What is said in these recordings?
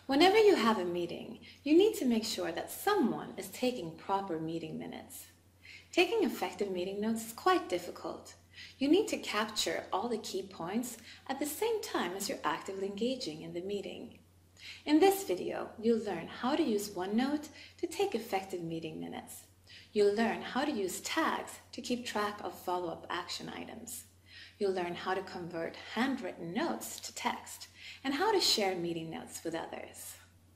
Whenever you have a meeting, you need to make sure that someone is taking proper meeting minutes. Taking effective meeting notes is quite difficult. You need to capture all the key points at the same time as you're actively engaging in the meeting. In this video, you'll learn how to use OneNote to take effective meeting minutes. You'll learn how to use tags to keep track of follow-up action items. You'll learn how to convert handwritten notes to text and how to share meeting notes with others.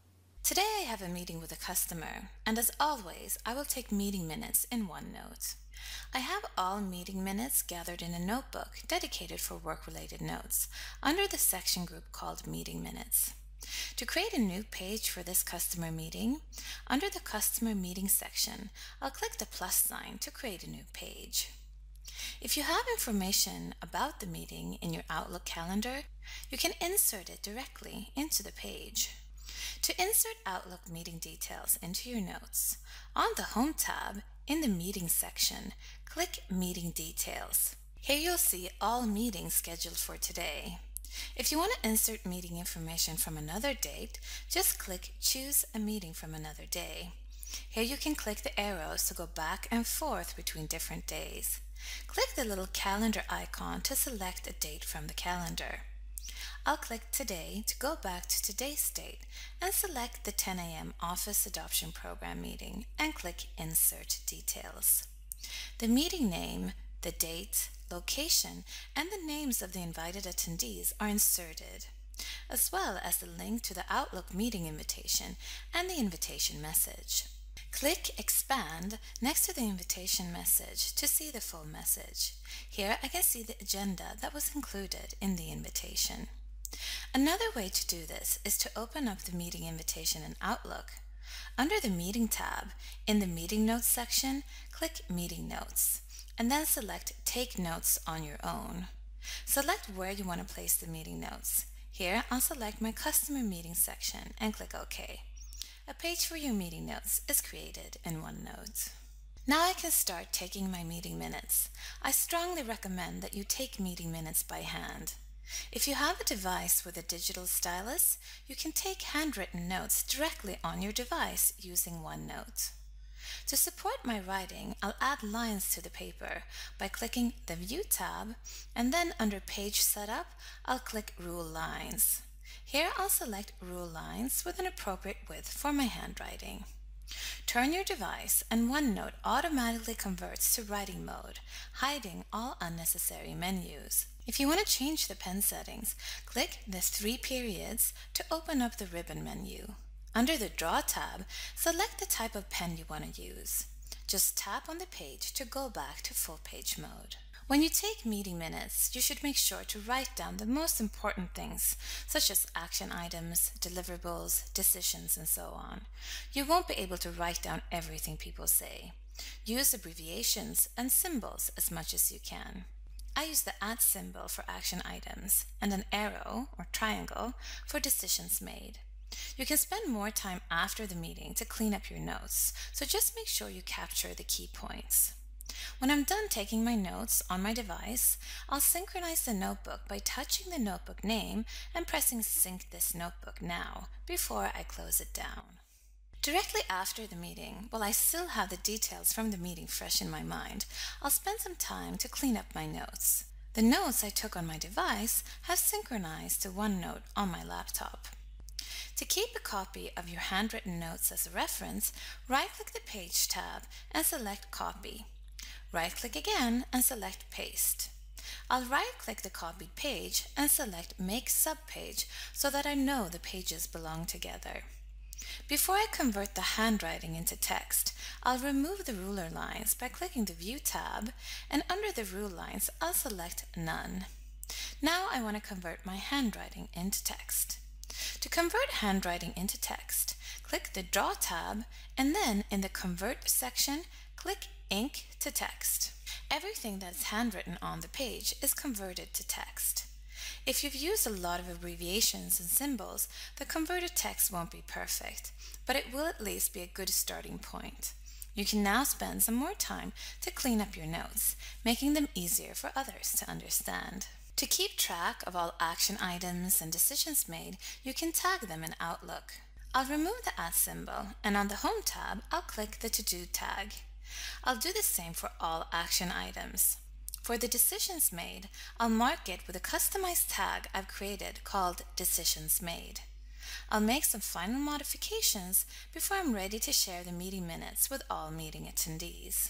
Today I have a meeting with a customer, and as always, I will take meeting minutes in OneNote. I have all meeting minutes gathered in a notebook dedicated for work-related notes under the section group called Meeting Minutes. To create a new page for this customer meeting, under the Customer Meeting section, I'll click the plus sign to create a new page. If you have information about the meeting in your Outlook calendar, you can insert it directly into the page. To insert Outlook meeting details into your notes, on the Home tab in the Meetings section, click Meeting Details. Here you'll see all meetings scheduled for today. If you want to insert meeting information from another date, just click Choose a Meeting from Another Day. Here you can click the arrows to go back and forth between different days. Click the little calendar icon to select a date from the calendar. I'll click Today to go back to today's date and select the 10 a.m. Office Adoption Program meeting and click Insert Details. The meeting name, the date, location, and the names of the invited attendees are inserted, as well as the link to the Outlook meeting invitation and the invitation message. Click Expand next to the invitation message to see the full message. Here I can see the agenda that was included in the invitation. Another way to do this is to open up the meeting invitation in Outlook. Under the Meeting tab, in the Meeting Notes section, click Meeting Notes, and then select Take Notes on your own. Select where you want to place the meeting notes. Here I'll select my Customer Meeting section and click OK. A page for your meeting notes is created in OneNote. Now I can start taking my meeting minutes. I strongly recommend that you take meeting minutes by hand. If you have a device with a digital stylus, you can take handwritten notes directly on your device using OneNote. To support my writing, I'll add lines to the paper by clicking the View tab, and then under Page Setup, I'll click Rule Lines. Here I'll select Rule Lines with an appropriate width for my handwriting. Turn your device and OneNote automatically converts to writing mode, hiding all unnecessary menus. If you want to change the pen settings, click the 3 periods to open up the ribbon menu. Under the Draw tab, select the type of pen you want to use. Just tap on the page to go back to full page mode. When you take meeting minutes, you should make sure to write down the most important things, such as action items, deliverables, decisions, and so on. You won't be able to write down everything people say. Use abbreviations and symbols as much as you can. I use the @ symbol for action items and an arrow or triangle for decisions made. You can spend more time after the meeting to clean up your notes, so just make sure you capture the key points. When I'm done taking my notes on my device, I'll synchronize the notebook by touching the notebook name and pressing Sync this notebook now before I close it down. Directly after the meeting, while I still have the details from the meeting fresh in my mind, I'll spend some time to clean up my notes. The notes I took on my device have synchronized to OneNote on my laptop. To keep a copy of your handwritten notes as a reference, right-click the Page tab and select Copy. Right-click again and select Paste. I'll right-click the copied page and select Make Subpage so that I know the pages belong together. Before I convert the handwriting into text, I'll remove the ruler lines by clicking the View tab, and under the rule lines, I'll select None. Now I want to convert my handwriting into text. To convert handwriting into text, click the Draw tab, and then in the Convert section, click Ink to Text. Everything that is handwritten on the page is converted to text. If you've used a lot of abbreviations and symbols, the converted text won't be perfect, but it will at least be a good starting point. You can now spend some more time to clean up your notes, making them easier for others to understand. To keep track of all action items and decisions made, you can tag them in Outlook. I'll remove the @ symbol, and on the Home tab, I'll click the To Do tag. I'll do the same for all action items. For the decisions made, I'll mark it with a customized tag I've created called Decisions Made. I'll make some final modifications before I'm ready to share the meeting minutes with all meeting attendees.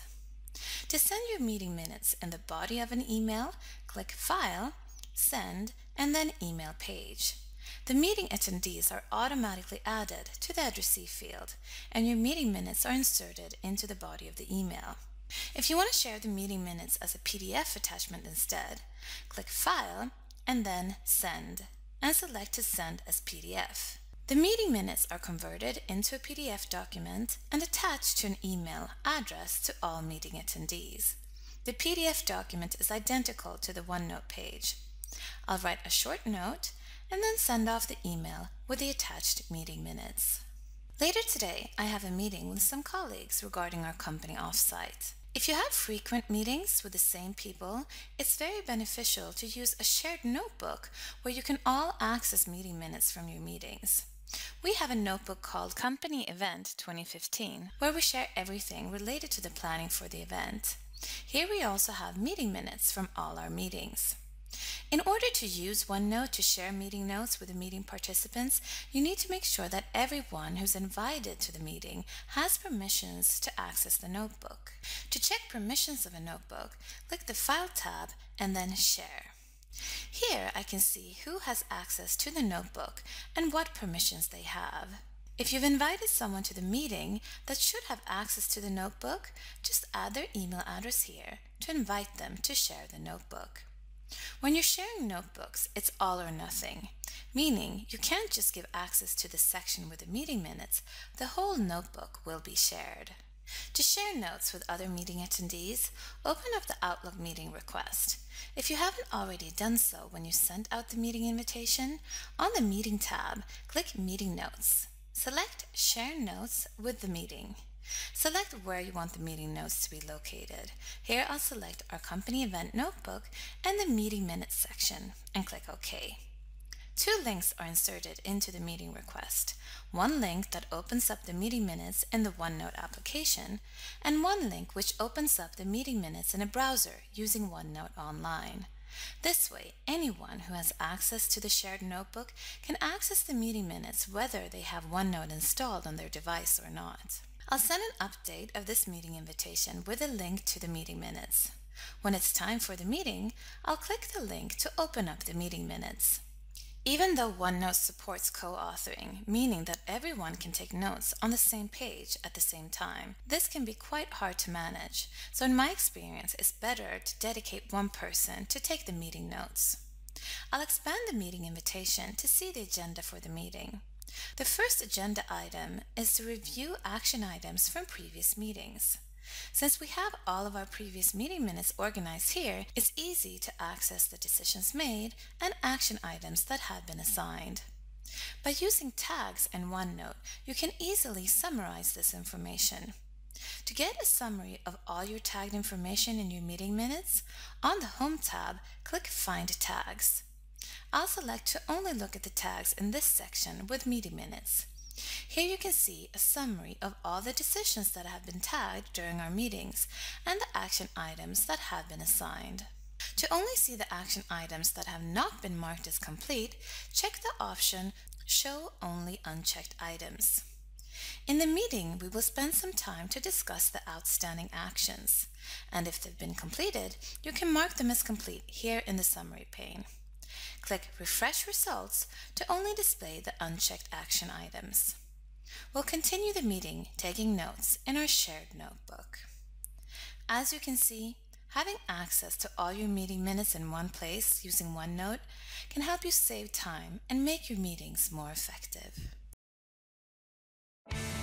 To send your meeting minutes in the body of an email, click File, Send, and then Email Page. The meeting attendees are automatically added to the addressee field, and your meeting minutes are inserted into the body of the email. If you want to share the meeting minutes as a PDF attachment instead, click File and then Send, and select to send as PDF. The meeting minutes are converted into a PDF document and attached to an email addressed to all meeting attendees. The PDF document is identical to the OneNote page. I'll write a short note and then send off the email with the attached meeting minutes. Later today, I have a meeting with some colleagues regarding our company offsite. If you have frequent meetings with the same people, it's very beneficial to use a shared notebook where you can all access meeting minutes from your meetings. We have a notebook called Company Event 2015, where we share everything related to the planning for the event. Here we also have meeting minutes from all our meetings. In order to use OneNote to share meeting notes with the meeting participants, you need to make sure that everyone who's invited to the meeting has permissions to access the notebook. To check permissions of a notebook, click the File tab and then Share. Here I can see who has access to the notebook and what permissions they have. If you've invited someone to the meeting that should have access to the notebook, just add their email address here to invite them to share the notebook. When you're sharing notebooks, it's all or nothing, meaning you can't just give access to the section with the meeting minutes, the whole notebook will be shared. To share notes with other meeting attendees, open up the Outlook meeting request. If you haven't already done so when you sent out the meeting invitation, on the Meeting tab, click Meeting Notes. Select Share Notes with the meeting. Select where you want the meeting notes to be located. Here I'll select our company event notebook and the meeting minutes section and click OK. Two links are inserted into the meeting request. One link that opens up the meeting minutes in the OneNote application, and one link which opens up the meeting minutes in a browser using OneNote Online. This way, anyone who has access to the shared notebook can access the meeting minutes whether they have OneNote installed on their device or not. I'll send an update of this meeting invitation with a link to the meeting minutes. When it's time for the meeting, I'll click the link to open up the meeting minutes. Even though OneNote supports co-authoring, meaning that everyone can take notes on the same page at the same time, this can be quite hard to manage, so in my experience, it's better to dedicate one person to take the meeting notes. I'll expand the meeting invitation to see the agenda for the meeting. The first agenda item is to review action items from previous meetings. Since we have all of our previous meeting minutes organized here, it's easy to access the decisions made and action items that have been assigned. By using tags in OneNote, you can easily summarize this information. To get a summary of all your tagged information in your meeting minutes, on the Home tab, click Find Tags. I'll select to only look at the tags in this section with meeting minutes. Here you can see a summary of all the decisions that have been tagged during our meetings and the action items that have been assigned. To only see the action items that have not been marked as complete, check the option Show Only Unchecked Items. In the meeting, we will spend some time to discuss the outstanding actions, and if they've been completed, you can mark them as complete here in the summary pane. Click Refresh Results to only display the unchecked action items. We'll continue the meeting taking notes in our shared notebook. As you can see, having access to all your meeting minutes in one place using OneNote can help you save time and make your meetings more effective.